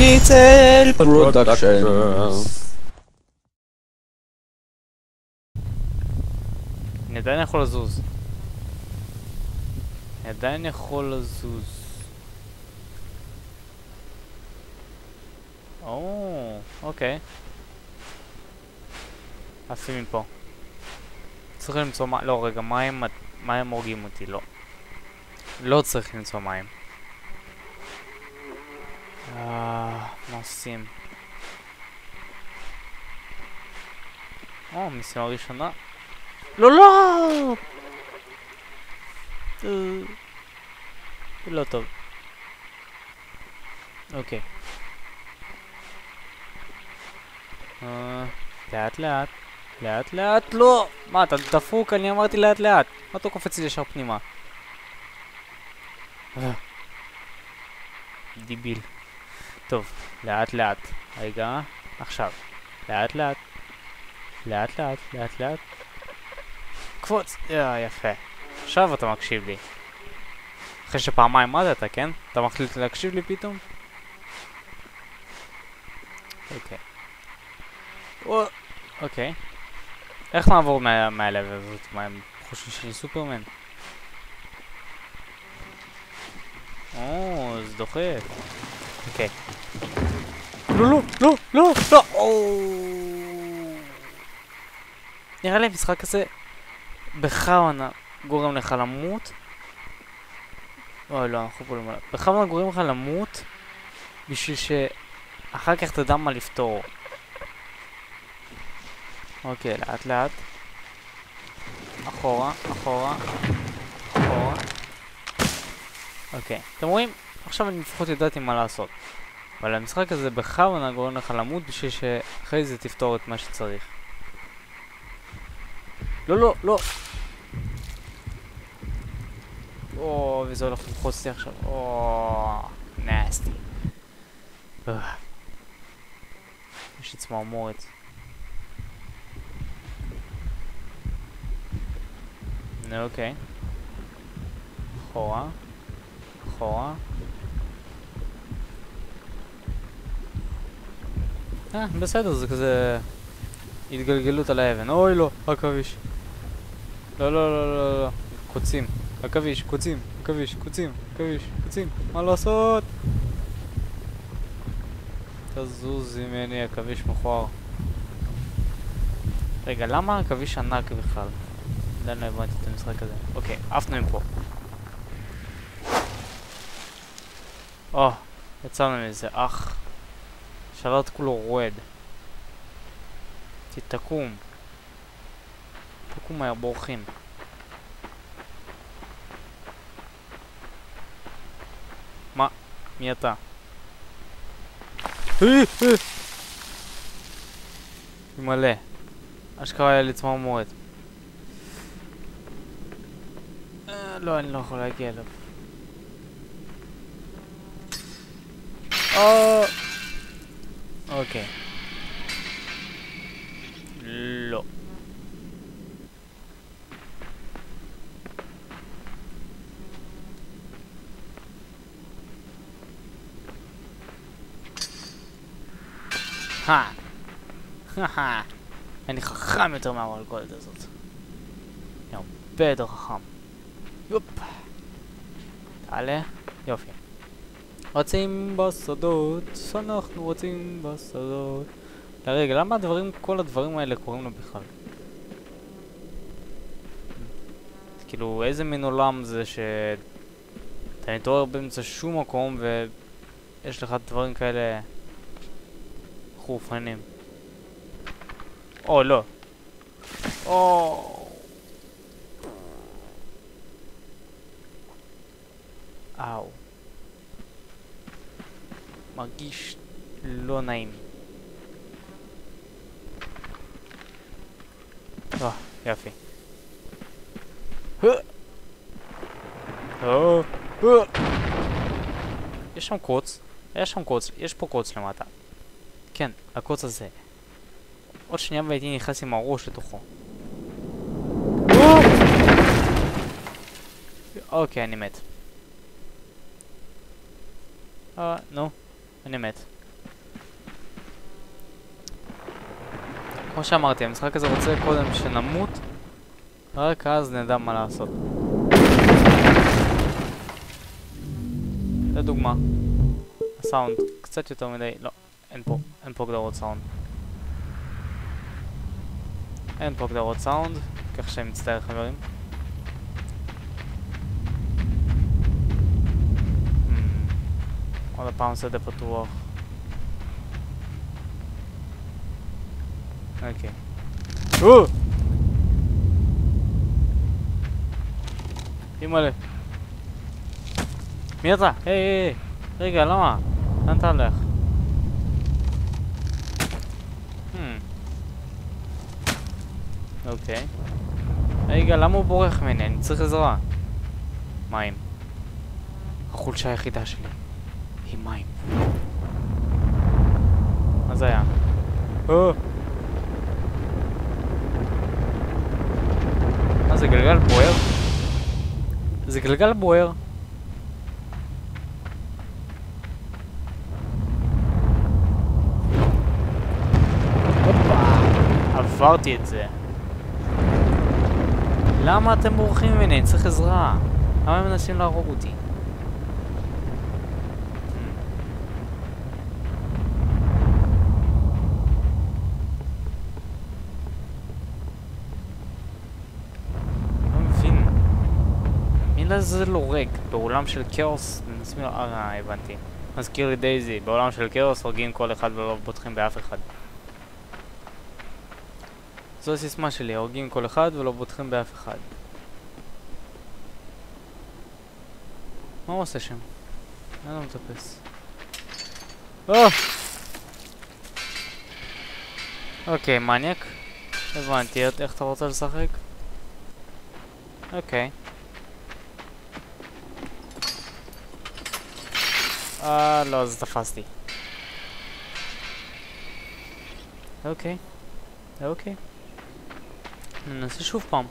שניצל פרודקשנס. אני עדיין יכול לזוז. אני עדיין יכול לזוז. אוקיי. עפים מפה. צריך למצוא מים. לא, רגע, מים הורגים אותי, לא. לא צריך למצוא מים. מה עושים? משימה ראשונה. לא, לא! לא טוב. אוקיי. לאט לאט. לאט לאט, לא! מה, אתה דפוק? אני אמרתי לאט לאט. מה אתה קופץ לי ישר פנימה? דיביל. טוב, לאט לאט. רגע, עכשיו. לאט לאט. לאט לאט, לאט לאט. קפוץ! יפה. עכשיו אתה מקשיב לי. אחרי שפעמיים עמדת, כן? אתה מחליט להקשיב לי פתאום? אוקיי. אוקיי. איך נעבור מהלב הזאת? מה, הם חושבים שאני סופרמן? זה דוחף. אוקיי. לא, לא, לא, לא, לא! נראה לי המשחק הזה בכוונה גורם לך למות. אוי לא, אנחנו פה למעלה. בכוונה גורם לך למות בשביל שאחר כך תדע מה לפתור. אוקיי, לאט לאט. אחורה, אחורה, אחורה. אוקיי, אתם רואים? עכשיו אני לפחות ידעתי מה לעשות. אבל המשחק הזה בכוונה גורם לך למות בשביל שאחרי זה תפתור את מה שצריך. לא, לא, לא. וזה הולך לחוץ לי עכשיו. נסטי. יש לי צמרמורת. אוקיי. אחורה. אחורה. בסדר, זה כזה התגלגלות על האבן. אוי לא, עכביש. לא, לא, לא, לא, לא. קוצים. עכביש, קוצים. עכביש, קוצים. עכביש, קוצים. מה לעשות? תזוז ממני, עכביש מכוער. רגע, למה עכביש ענק בכלל? עדיין לא הבנתי את המשחק הזה. אוקיי, עפנו מפה. יצאנו מזה, שברת כולו רועד. תקום. תקום מהר, בורחים. מה? מי אתה? מלא. אשכרה היה לי צמרמורת. לא, אני לא יכול להגיע אליו. אוקיי. לא. אני חכם יותר מהמלכודת הזאת. אני הרבה יותר חכם. יופ. תעלה. יופי. רצים בשדות, אנחנו רצים בשדות. רגע, למה כל הדברים האלה קוראים לו בכלל? כאילו, איזה מין עולם זה שאתה מתעורר באמצע שום מקום ויש לך דברים כאלה חורפנים. לא. אאו. מרגיש לא נעים. יפי. יש שם קוץ. יש פה קוץ למטה. כן, הקוץ הזה. עוד שנייה והייתי נכנס עם הראש לתוכו. אוקיי, אני מת. נו, אני מת. כמו שאמרתי, המשחק הזה רוצה קודם שנמות, רק אז נדע מה לעשות. לדוגמה, הסאונד קצת יותר מדי, לא, אין פה גדרות סאונד. אין פה גדרות סאונד, כך שאני מצטער חברים. עוד הפעם שדה פתוח. אוקיי. אימא'לה. מי אתה? היי. רגע, למה? לאן אתה הולך? אוקיי. רגע, למה הוא בורח ממני? אני צריך עזרה. מים. החולשה היחידה שלי היא מים. מה זה היה? מה זה גלגל בוער? זה גלגל בוער. עברתי את זה. למה אתם בורחים ממני? אני צריך עזרה. למה הם מנסים להרוג אותי? לא מבין. מילה זה לא ריק. בעולם של כאוס מנסים... הבנתי. מזכיר לי דייזי. בעולם של כאוס הורגים כל אחד ולא בוטחים באף אחד. זו הסיסמה שלי, הורגים כל אחד ולא בוטחים באף אחד. מה הוא עושה שם? אני לא מטפס. אוקיי, מניאק. הבנתי, איך אתה רוצה לשחק? אוקיי. לא, אז תפסתי. אוקיי. אוקיי. ננסה שוב פעם.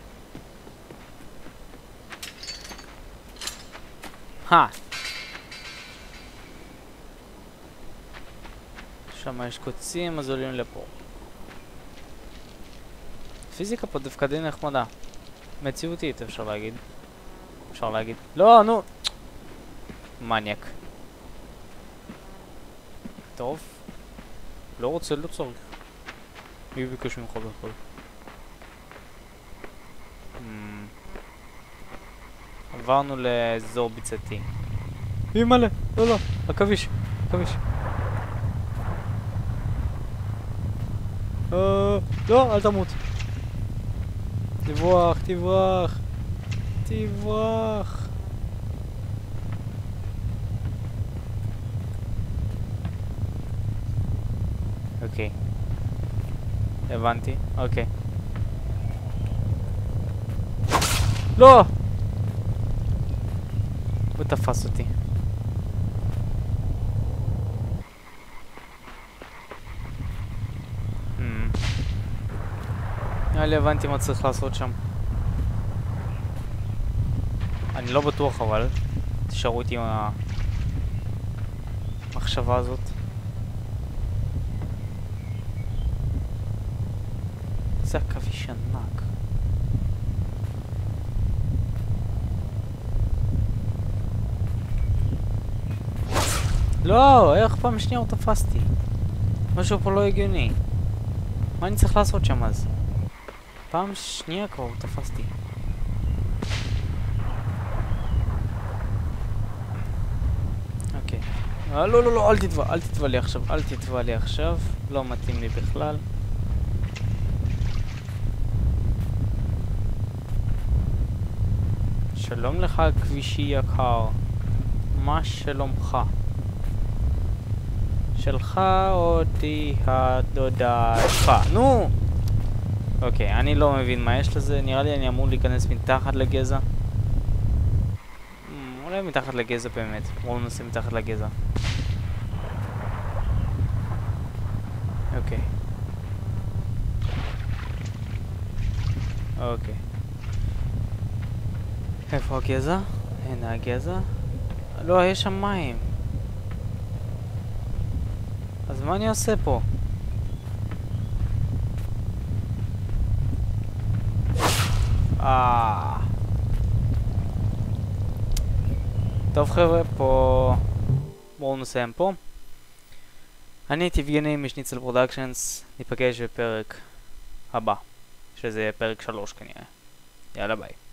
שם יש קוצים, אז עולים לפה. פיזיקה פה דווקא די נחמדה. מציאותית אפשר להגיד. לא, נו! מניאק. טוב. לא רוצה, לא צריך. מי ביקש ממך בכל? עברנו לאזור ביצתי. אימא'לה! לא, עכביש. לא, אל תמות. תברח. אוקיי. הבנתי, אוקיי. לא! הוא תפס אותי. נראה לי הבנתי מה צריך לעשות שם. אני לא בטוח אבל. תשארו איתי עם המחשבה הזאת. זה עכביש ענק. לא, איך פעם שנייה הוא תפסתי? משהו פה לא הגיוני. מה אני צריך לעשות שם אז? פעם שנייה כבר הוא תפסתי. אוקיי. לא, אל תתבע לי עכשיו. לא מתאים לי בכלל. שלום לך כבישי יקר. מה שלומך? שלך אותי הדודה שלך. נו! אוקיי, אני לא מבין מה יש לזה. נראה לי אני אמור להיכנס מתחת לגזע. אולי מתחת לגזע באמת. בואו ננסה מתחת לגזע. אוקיי. איפה הגזע? הנה הגזע. לא, יש שם מים. אז מה אני עושה פה? טוב חבר'ה, פה... בואו נסיים פה. אני הייתי יבגני משניצל פרודקשנס, ניפגש בפרק הבא, שזה יהיה פרק 3 כנראה. יאללה ביי.